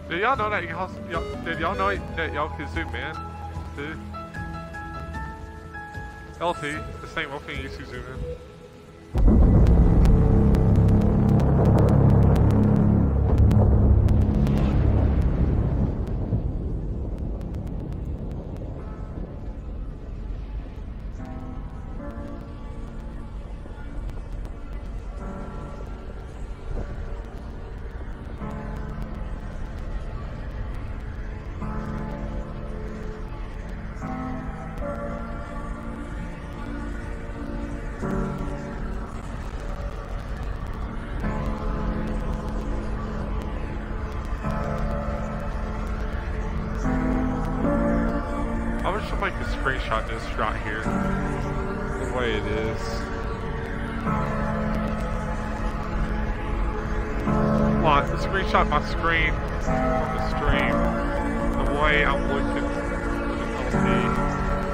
Did y'all know that did y'all know that y'all could zoom in? Too? LT, the same opening used to zoom in. I wish somebody could screenshot this right here, the way it is. Come on, screenshot my screen on the stream, the way I'm looking at the LP.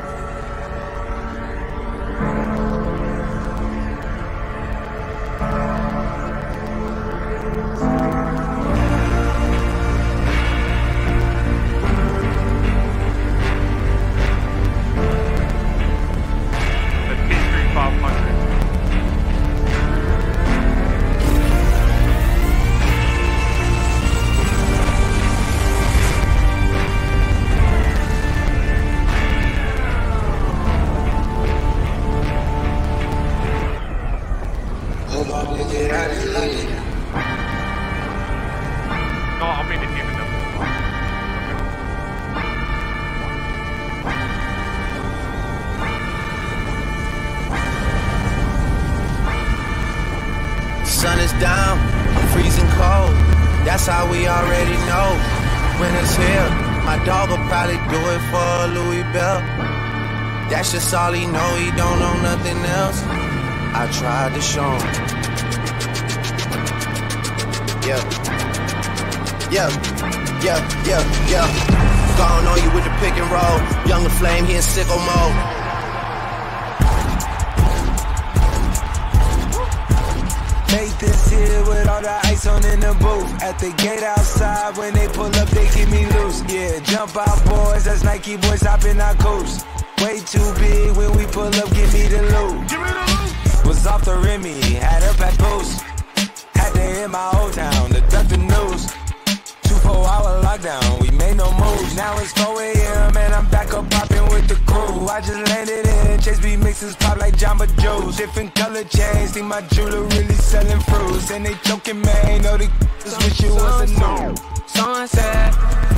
Sun is down, freezing cold. That's how we already know. Winter's here. My dog will probably do it for a Louis Bell. That's just all he know. He don't know nothing else. I tried to show him. Yeah. Gone on you with the pick and roll. Younger flame, he in sicko mode. Made this here with all the ice on in the booth. At the gate outside, when they pull up, they keep me loose. Yeah, jump out boys, that's Nike boys hopping our coast. Way too big when we pull up, give me the loot. Give me the loot. Was off the Remy, had up at post. Had to hit my old town to duck the news. 24-hour lockdown, we made no moves. Now it's 4 a.m. and I'm back up popping with the crew. I just landed in, Chase B mixes pop like Jamba Joe's. Different color chains, think my jeweler really selling fruits. And they joking, man, know the just wish it was a no. Someone said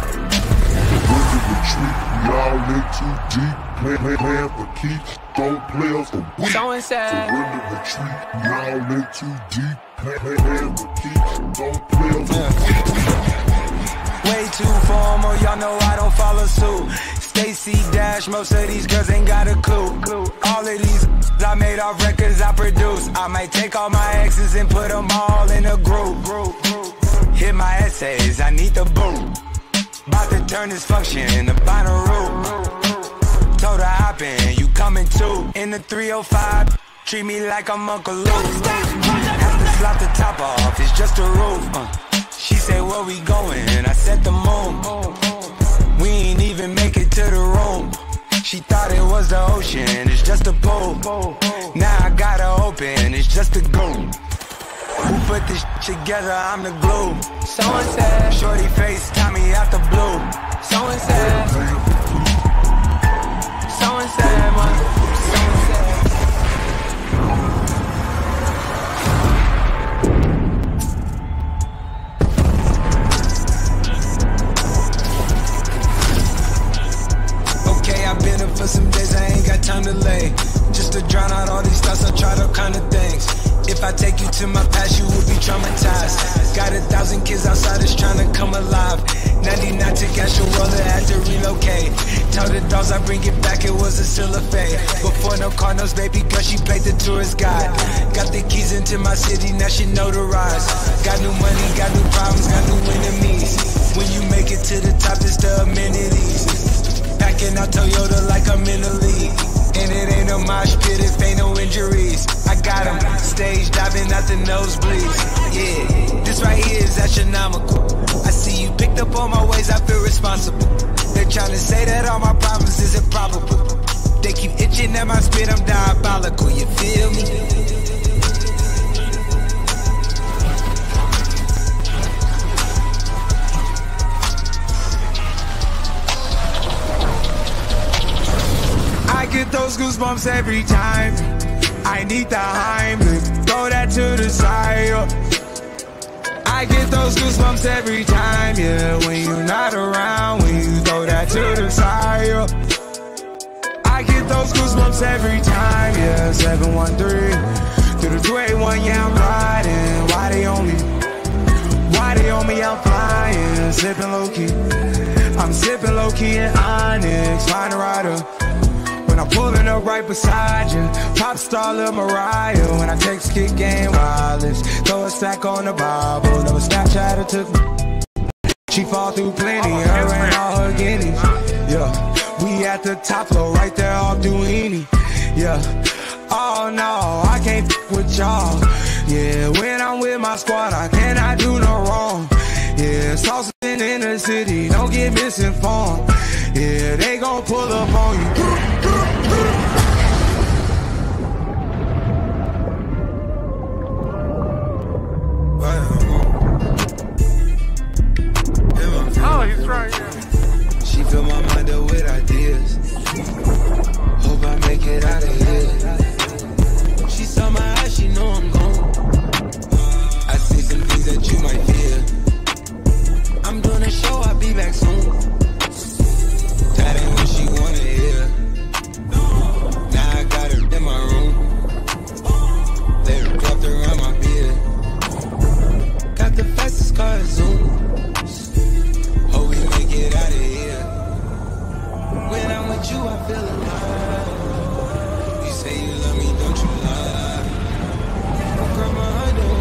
y'all in too deep, playing for keeps, don't play us for weak. Someone said surrender retreat, y'all in too deep, playing for keeps, don't play us for weak. Way too formal, y'all know I don't follow suit. Stacy Dash, most of these girls ain't got a clue. All of these I made off records I produce. I might take all my exes and put them all in a group. Hit my essays, I need the boot. About to turn this function into binary. Told her hop in, you coming too. In the 305, treat me like I'm Uncle Luke. Have to slap the top off, it's just a roof. She said, where we going? I said the moon. We ain't even make it to the room. She thought it was the ocean, it's just a pool. Now I gotta open, it's just a goon. Who put this together? I'm the glue. Someone said, shorty face, Tommy out the blue. Someone said, someone said, someone said. Okay, I've been up for some days, I ain't got time to lay. Just to drown out all these thoughts, I tried all kind of things. If I take you to my past, you will be traumatized. Got 1,000 kids outside that's trying to come alive. 99 to cash a world that had to relocate. Tell the dogs I bring it back, it was a still a fade. Before no car, no baby girl, she played the tourist guide. Got the keys into my city, now she notarized. Got new money, got new problems, got new enemies. When you make it to the top, it's the amenities. Packing out Toyota like I'm in the league. And it ain't no mosh pit if ain't no injuries. I got him stage diving out the nosebleeds. Yeah, this right here is astronomical. I see you picked up on my ways, I feel responsible. They're trying to say that all my problems is improbable. They keep itching at my spit, I'm diabolical, you feel me? I get those goosebumps every time. I need the Heimlich, throw that to the side. I get those goosebumps every time, yeah. When you're not around, when you throw that to the side. I get those goosebumps every time, yeah. 713 through the 281, yeah, I'm riding. Why they on me? Why they on me? I'm flying, sipping low key. I'm sipping low key in Onyx, find a rider. When I'm pulling up right beside you, pop star Lil Mariah. When I text kick game wireless, throw a stack on the Bible. Never Snapchat or took me. She fall through plenty, her and all her guineas. Yeah, we at the top floor, right there off Duini. Yeah, oh no, I can't f with y'all. Yeah, when I'm with my squad, I cannot do no wrong. Yeah, saucing in the city, don't get misinformed. Yeah, they gon' pull up on you. Oh, he's right here. She fill my mind up with ideas. Hope I make it out of here. She saw my eyes, she know I'm gone. I see some things that you might fear. I'm doing a show, I'll be back soon. That ain't what she wanna hear. Now I got her in my room. They wrapped around my beard. Got the fastest car Zoom. Hope we make it out of here. When I'm with you, I feel alive. You say you love me, don't you lie? Girl, my heart don't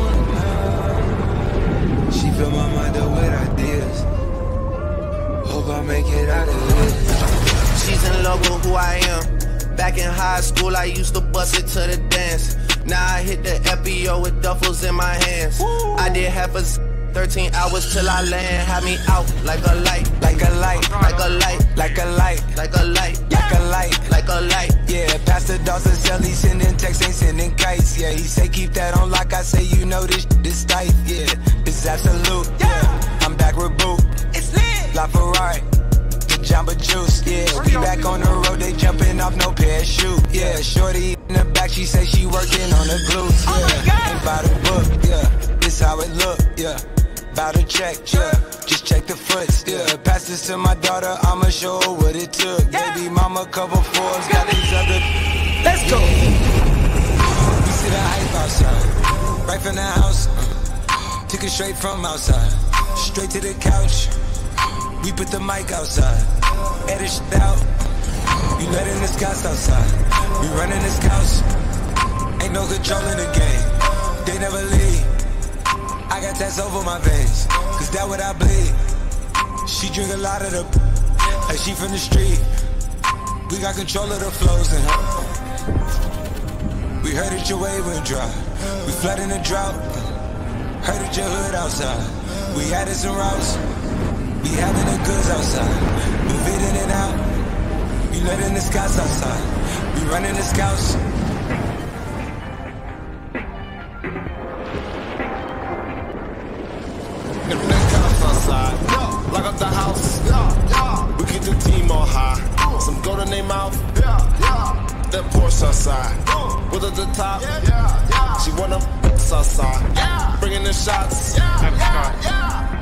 wanna lie. She fill my mind up with ideas. Hope I make it out of here. She's in love with who I am. Back in high school, I used to bust it to the dance. Now I hit the FBO with duffels in my hands. I did half a 13 hours till I land. Had me out like a light, Like a light, like a light, like a light, like a light, like a light. like a light. Yeah, Pastor Dawson said he sending texts, ain't sending kites. Yeah, he say keep that on lock. I say you know this tight. Yeah, this is absolute. Yeah, I'm back with Boot. It's lit. La Ferrari, the Jamba Juice. Yeah, we back on the road. They jumping off no parachute. Yeah, shorty in the back. She say she working on the glutes. Yeah, ain't by the book. Yeah, this how it look. Yeah. About to check, yeah. Just check the foots, yeah. Pass this to my daughter, I'ma show her what it took. Baby mama, cover Forbes, got these other. Let's go. We see the hype outside, right from the house. Took it straight from outside, straight to the couch. We put the mic outside, edit shit out. You letting the scouts outside, we running the scouts. Ain't no control in the game, they never leave. I got tats over my veins, cause that what I bleed. She drink a lot of the like she from the street. We got control of the flows in her. We heard that your wave went dry. We flood in the drought. Heard that your hood outside. We added some routes. We having the goods outside. Move it in and out. We letting the scouts outside. We running the scouts. Lock up the house, we keep the team on high. Some gold in their mouth, that Porsche outside. With at the top, she wanna outside. Bringing the shots.